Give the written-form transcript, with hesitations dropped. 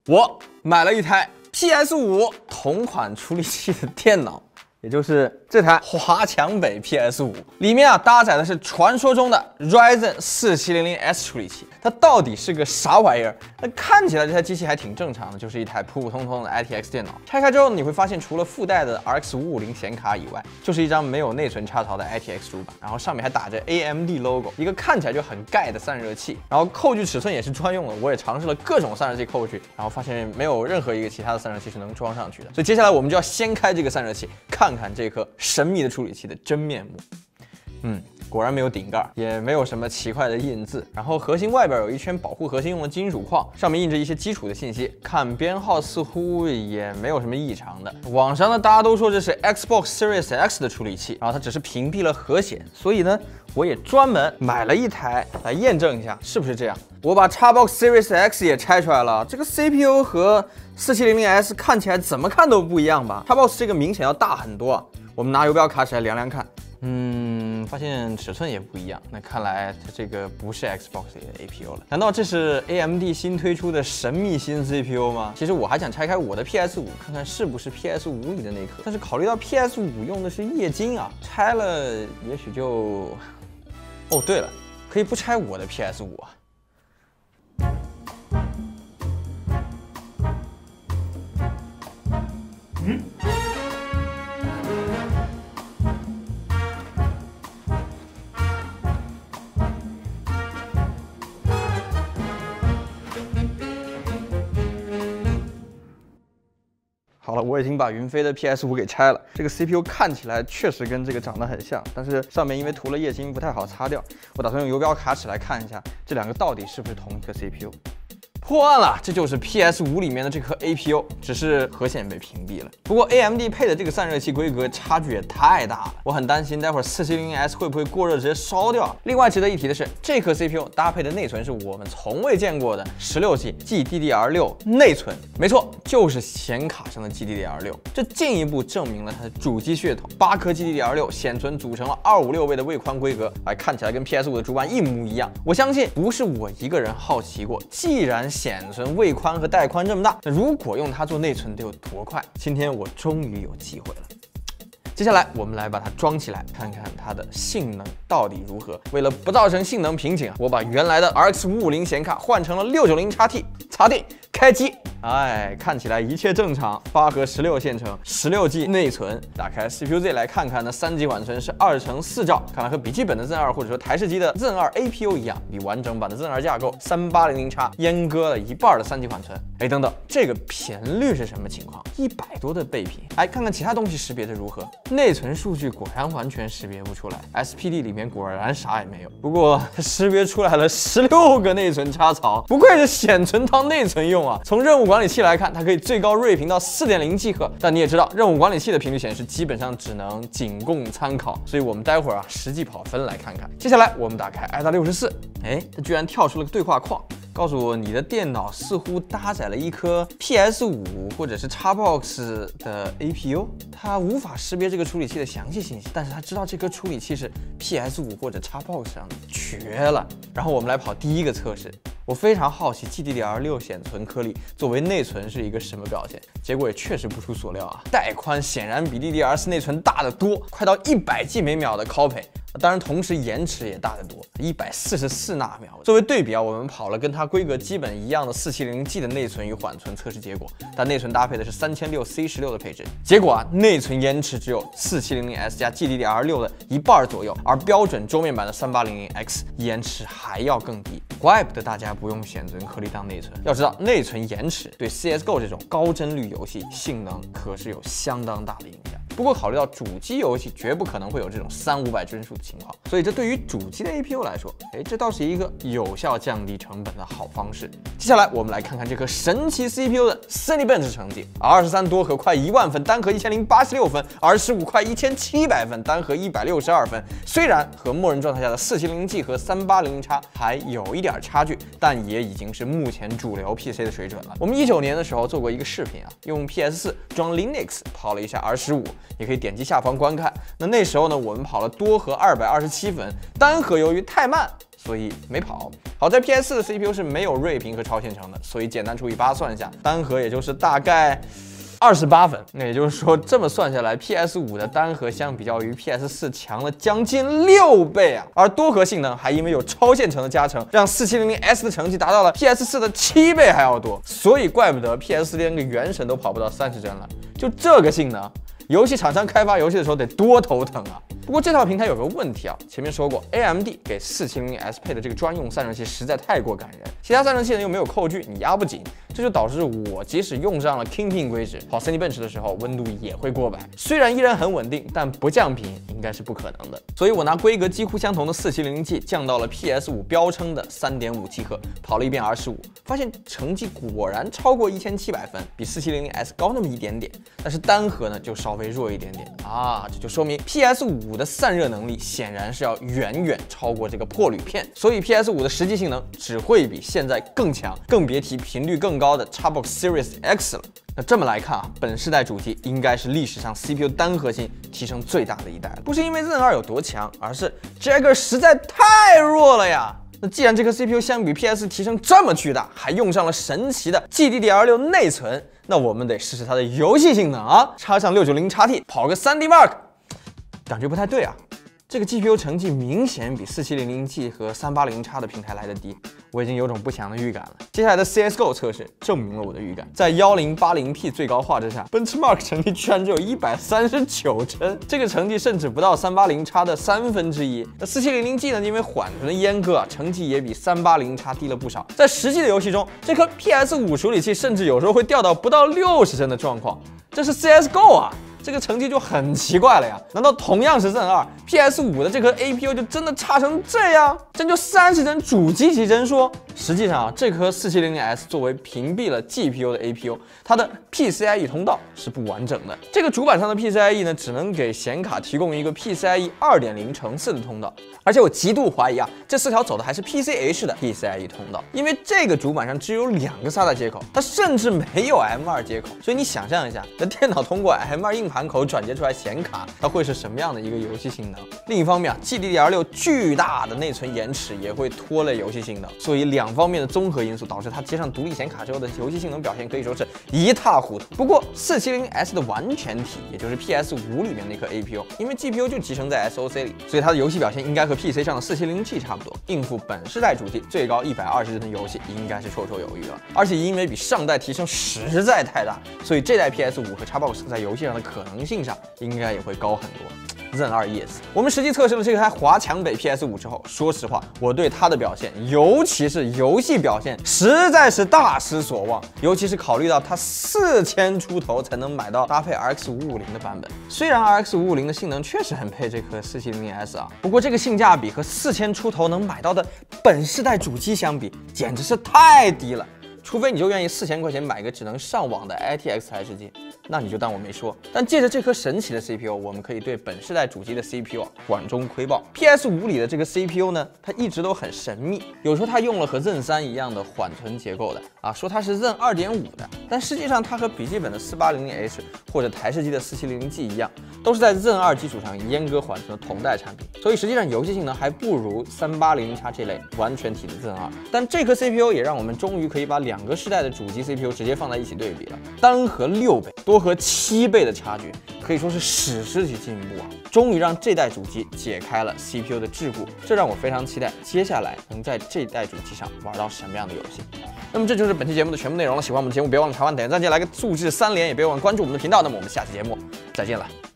我买了一台 PS5 同款处理器的电脑，也就是这台华强北 PS5，里面搭载的是传说中的 Ryzen 4700S 处理器。它到底是个啥玩意儿？那看起来这台机器还挺正常的，就是一台普普通通的 ITX 电脑。拆开之后，你会发现除了附带的 RX 550显卡以外，就是一张没有内存插槽的 ITX 主板，然后上面还打着 AMD logo， 一个看起来就很盖的散热器。然后扣具尺寸也是专用的，我也尝试了各种散热器扣具，然后发现没有任何一个其他的散热器是能装上去的。所以接下来我们就要掀开这个散热器，看看这颗神秘的处理器的真面目。果然没有顶盖，也没有什么奇怪的印字。然后核心外边有一圈保护核心用的金属框，上面印着一些基础的信息，看编号似乎也没有什么异常的。网上呢，大家都说这是 Xbox Series X 的处理器，然后它只是屏蔽了核显，所以呢，我也专门买了一台来验证一下是不是这样。我把 Xbox Series X 也拆出来了，这个 CPU 和 4700S 看起来怎么看都不一样吧 ？Xbox 这个明显要大很多啊。我们拿游标卡尺来量量看。发现尺寸也不一样，那看来它这个不是 Xbox 里的 APU 了。难道这是 AMD 新推出的神秘新 CPU 吗？其实我还想拆开我的 PS5，看看是不是 PS5 里的那颗。但是考虑到 PS5 用的是液晶啊，拆了也许就……哦，对了，可以不拆我的 PS5 啊。好了，我已经把云飞的 PS5 给拆了。这个 CPU 看起来确实跟这个长得很像，但是上面因为涂了液晶不太好擦掉。我打算用游标卡尺来看一下这两个到底是不是同一个 CPU。破案了，这就是 PS5 里面的这颗 APU， 只是核显被屏蔽了。不过 AMD 配的这个散热器规格差距也太大了，我很担心待会儿 4700S 会不会过热直接烧掉。另外值得一提的是，这颗 CPU 搭配的内存是我们从未见过的16G GDDR6 内存，没错，就是显卡上的 GDDR6。这进一步证明了它的主机血统8颗 GDDR6 显存组成了256位的位宽规格，看起来跟 PS5 的主板一模一样。我相信不是我一个人好奇过，既然显存、位宽和带宽这么大，那如果用它做内存得有多快？今天我终于有机会了。接下来我们来把它装起来，看看它的性能到底如何。为了不造成性能瓶颈，我把原来的 RX 550显卡换成了690XT， 插电开机。看起来一切正常。8核16线程，16G 内存。打开 CPU-Z 来看看呢，3G 缓存是2乘4兆，看来和笔记本的 Zen 2或者说台式机的 Zen 2 APU 一样，比完整版的 Zen 2架构 3800X 阉割了一半的3G 缓存。等等，这个频率是什么情况？100多的倍频。看看其他东西识别的如何？内存数据果然完全识别不出来 ，SPD 里面果然啥也没有。不过它识别出来了16个内存插槽，不愧是显存当内存用啊！从任务管理器来看，它可以最高睿频到4.0G赫，但你也知道，任务管理器的频率显示基本上只能仅供参考，所以我们待会儿实际跑分来看看。接下来我们打开 IDA64，它居然跳出了个对话框。告诉我，你的电脑似乎搭载了一颗 PS5 或者是 Xbox 的 APU， 它无法识别这个处理器的详细信息，但是它知道这颗处理器是 PS5 或者 Xbox 上的，绝了！然后我们来跑第一个测试。我非常好奇 GDDR6 显存颗粒作为内存是一个什么表现，结果也确实不出所料啊，带宽显然比 DDR4 内存大得多，快到100G 每秒的 copy。当然，同时延迟也大得多，144纳秒。作为对比我们跑了跟它规格基本一样的 470G 的内存与缓存测试结果，但内存搭配的是3600C16的配置，结果内存延迟只有 470S 加 GDDR6 的一半左右，而标准桌面版的 3800X 延迟还要更低。怪不得大家不用显存颗粒当内存。要知道，内存延迟对 CSGO 这种高帧率游戏性能可是有相当大的影响。不过考虑到主机游戏绝不可能会有这种300-500帧数的情况，所以这对于主机的 APU 来说，这倒是一个有效降低成本的好方式。接下来我们来看看这颗神奇 CPU 的 Cinebench 成绩：23多核快1万分，单核1086分；25快1700分，单核162分。虽然和默认状态下的 470G 和380X 还有一点差距，但也已经是目前主流 PC 的水准了。我们19年的时候做过一个视频用 PS4 装 Linux 跑了一下 R15。也可以点击下方观看。那时候呢，我们跑了多核227分，单核由于太慢， 所以没跑。好在 PS4 的 CPU 是没有睿频和超线程的，所以简单除以8算下，单核也就是大概28分。那也就是说，这么算下来 ，PS5 的单核相比较于 PS4 强了将近6倍啊！而多核性能还因为有超线程的加成，让4700S 的成绩达到了 PS4 的7倍还要多。所以怪不得 PS4 连个原神都跑不到30帧了。就这个性能，游戏厂商开发游戏的时候得多头疼啊！不过这套平台有个问题啊，前面说过 ，AMD 给4700S 配的这个专用散热器实在太过感人，其他散热器呢又没有扣具，你压不紧，这就导致我即使用上了 Kingpin 硅脂，跑 Cinebench 的时候温度也会过百。虽然依然很稳定，但不降频应该是不可能的。所以我拿规格几乎相同的 4700G 降到了 PS5 标称的 3.5七赫，跑了一遍 R15，发现成绩果然超过1700分，比4700S 高那么一点点。但是单核呢就稍微弱一点点啊，这就说明 PS5 的散热能力显然是要远远超过这个破铝片，所以 PS5 的实际性能只会比现在更强，更别提频率更高的 Xbox Series X 了。那这么来看啊，本世代主机应该是历史上 CPU 单核心提升最大的一代了，不是因为 Zen 2有多强，而是 Jagger 实在太弱了呀。那既然这颗 CPU 相比 PS 提升这么巨大，还用上了神奇的 GDDR6 内存，那我们得试试它的游戏性能啊！插上 690XT 跑个 3D Mark， 感觉不太对啊。这个 GPU 成绩明显比 4700G 和 380X 的平台来得低，我已经有种不祥的预感了。接下来的 CSGO 测试证明了我的预感，在 1080P 最高画质下 ，Benchmark 成绩居然只有139帧，这个成绩甚至不到 380X 的1/3。那 4700G 呢，因为缓存的阉割啊，成绩也比 380X 低了不少。在实际的游戏中，这颗 PS5 处理器甚至有时候会掉到不到60帧的状况，这是 CSGO 啊！这个成绩就很奇怪了呀！难道同样是 Zen 2 PS5 的这颗 APU 就真的差成这样？真就30帧主机级帧数？实际上啊，这颗 4700S 作为屏蔽了 GPU 的 APU， 它的 PCIe 通道是不完整的。这个主板上的 PCIe 呢，只能给显卡提供一个 PCIe 2.0/4的通道。而且我极度怀疑啊，这4条走的还是 PCH 的 PCIe 通道，因为这个主板上只有2个 SATA 接口，它甚至没有 M2 接口。所以你想象一下，那电脑通过 M2 硬盘口转接出来显卡，它会是什么样的一个游戏性能？另一方面啊 ，GDDR6 巨大的内存延迟也会拖累游戏性能，所以2方面的综合因素导致它接上独立显卡之后的游戏性能表现可以说是一塌糊涂。不过 4700S 的完全体，也就是 PS5 里面那颗 APU， 因为 GPU 就集成在 SoC 里，所以它的游戏表现应该和 PC 上的 4700G 差不多，应付本世代主机最高120帧的游戏应该是绰绰有余了。而且因为比上代提升实在太大，所以这代 PS5 和 Xbox 在游戏上的可能性上应该也会高很多。Zen 2 ES， 我们实际测试了这台华强北 PS5 之后，说实话，我对它的表现，尤其是游戏表现，实在是大失所望。尤其是考虑到它4000出头才能买到搭配 RX 550的版本。虽然 RX 550的性能确实很配这颗 4700S 啊，不过这个性价比和4000出头能买到的本世代主机相比，简直是太低了。除非你就愿意4000块钱买个只能上网的 ITX 台式机，那你就当我没说。但借着这颗神奇的 CPU， 我们可以对本世代主机的 CPU 管中窥豹。PS5 里的这个 CPU 呢，它一直都很神秘，有说它用了和 Zen 3一样的缓存结构的啊，说它是 Zen 2.5的，但实际上它和笔记本的 480H 或者台式机的 4700G 一样，都是在 Zen 2基础上阉割缓存的同代产品，所以实际上游戏性能还不如 380X 这类完全体的 Zen 2。但这颗 CPU 也让我们终于可以把2个世代的主机 CPU 直接放在一起对比了，单核6倍，多核7倍的差距，可以说是史诗级进步啊！终于让这代主机解开了 CPU 的桎梏，这让我非常期待接下来能在这代主机上玩到什么样的游戏。那么这就是本期节目的全部内容了，喜欢我们的节目别忘了查完点赞键来个素质3连，也别忘了关注我们的频道。那么我们下期节目再见了。